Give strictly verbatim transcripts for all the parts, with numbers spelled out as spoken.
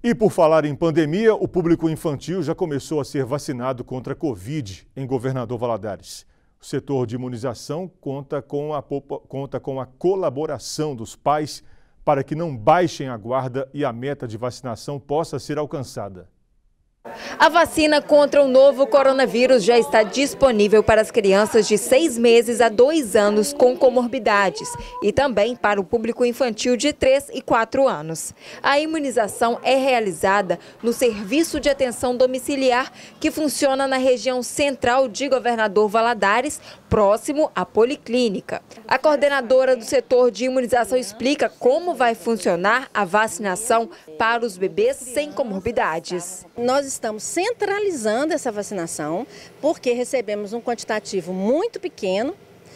E por falar em pandemia, o público infantil já começou a ser vacinado contra a Covid em Governador Valadares. O setor de imunização conta com a, conta com a colaboração dos pais para que não baixem a guarda e a meta de vacinação possa ser alcançada. A vacina contra o novo coronavírus já está disponível para as crianças de seis meses a dois anos com comorbidades e também para o público infantil de três e quatro anos. A imunização é realizada no Serviço de Atenção Domiciliar, que funciona na região central de Governador Valadares, próximo à Policlínica. A coordenadora do setor de imunização explica como vai funcionar a vacinação para os bebês sem comorbidades. Nós estamos centralizando essa vacinação porque recebemos um quantitativo muito pequeno,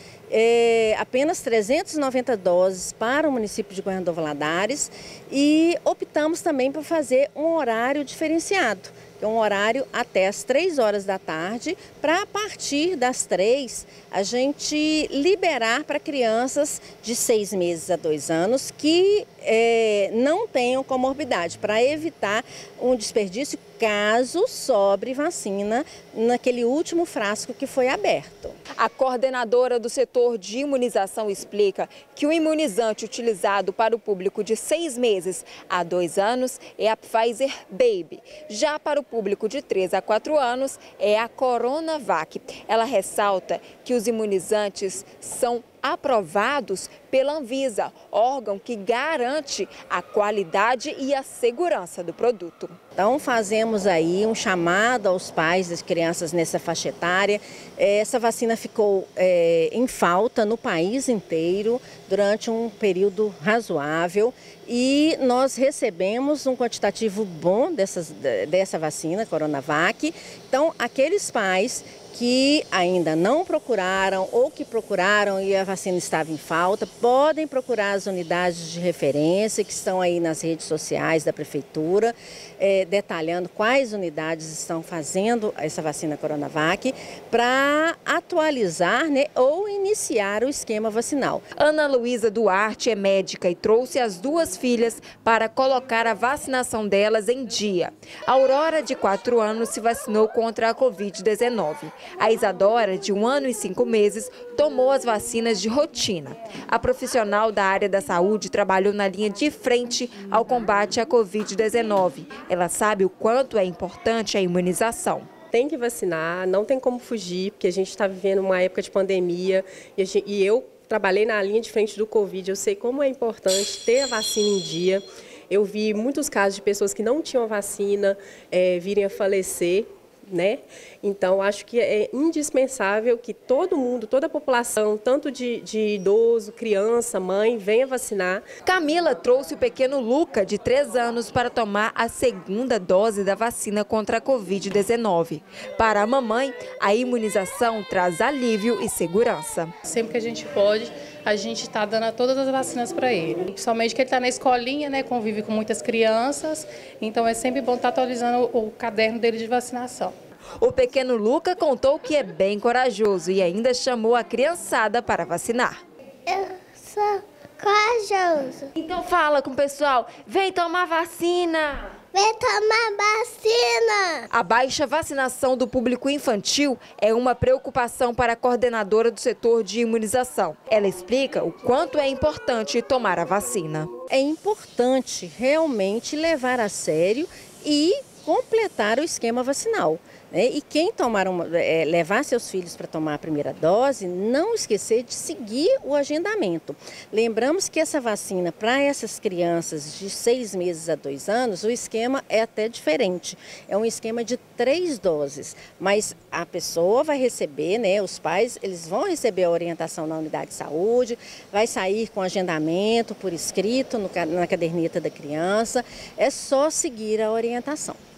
é, apenas trezentas e noventa doses para o município de Governador Valadares, e optamos também por fazer um horário diferenciado. Um horário até as três horas da tarde, para a partir das três a gente liberar para crianças de seis meses a dois anos que é, não tenham comorbidade, para evitar um desperdício caso sobre vacina naquele último frasco que foi aberto. A coordenadora do setor de imunização explica que o imunizante utilizado para o público de seis meses a dois anos é a Pfizer Baby. Já para o público de três a quatro anos é a Coronavac. Ela ressalta que os imunizantes são aprovados pela Anvisa, órgão que garante a qualidade e a segurança do produto. Então fazemos aí um chamado aos pais das crianças nessa faixa etária. Essa vacina ficou é, em falta no país inteiro durante um período razoável e nós recebemos um quantitativo bom dessas, dessa vacina, Coronavac. Então aqueles pais que ainda não procuraram ou que procuraram e a vacina estava em falta, podem procurar as unidades de referência que estão aí nas redes sociais da Prefeitura, é, detalhando quais unidades estão fazendo essa vacina Coronavac para atualizar, né, ou iniciar o esquema vacinal. Ana Luísa Duarte é médica e trouxe as duas filhas para colocar a vacinação delas em dia. A Aurora, de quatro anos, se vacinou contra a Covid dezenove. A Isadora, de um ano e cinco meses, tomou as vacinas de rotina. A profissional da área da saúde trabalhou na linha de frente ao combate à Covid dezenove. Ela sabe o quanto é importante a imunização. Tem que vacinar, não tem como fugir, porque a gente está vivendo uma época de pandemia e, gente, e eu trabalhei na linha de frente do Covid, eu sei como é importante ter a vacina em dia. Eu vi muitos casos de pessoas que não tinham vacina é, virem a falecer. Né? Então, acho que é indispensável que todo mundo, toda a população, tanto de, de idoso, criança, mãe, venha vacinar. Camila trouxe o pequeno Luca, de três anos, para tomar a segunda dose da vacina contra a Covid dezenove. Para a mamãe, a imunização traz alívio e segurança. Sempre que a gente pode, a gente está dando todas as vacinas para ele. Principalmente que ele está na escolinha, né, convive com muitas crianças, então é sempre bom estar atualizando o, o caderno dele de vacinação. O pequeno Luca contou que é bem corajoso e ainda chamou a criançada para vacinar. Eu sou corajoso. Então fala com o pessoal, vem tomar vacina. Vem tomar vacina! A baixa vacinação do público infantil é uma preocupação para a coordenadora do setor de imunização. Ela explica o quanto é importante tomar a vacina. É importante realmente levar a sério e completar o esquema vacinal. Né? E quem tomar uma, é, levar seus filhos para tomar a primeira dose, não esquecer de seguir o agendamento. Lembramos que essa vacina, para essas crianças de seis meses a dois anos, o esquema é até diferente. É um esquema de três doses, mas a pessoa vai receber, né, os pais, eles vão receber a orientação na unidade de saúde, vai sair com agendamento por escrito no, na caderneta da criança, é só seguir a orientação.